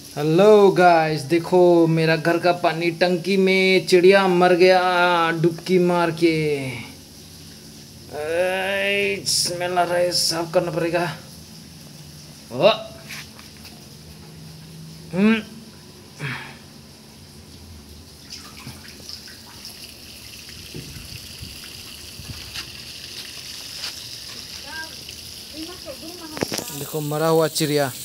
Hello guys, देखो मेरा घर का पानी टंकी में चिड़िया मर गया डुबकी मार के। स्मेल आ रहा है, साफ करना पड़ेगा। ओ, हम्म, देखो मरा हुआ चिड़िया।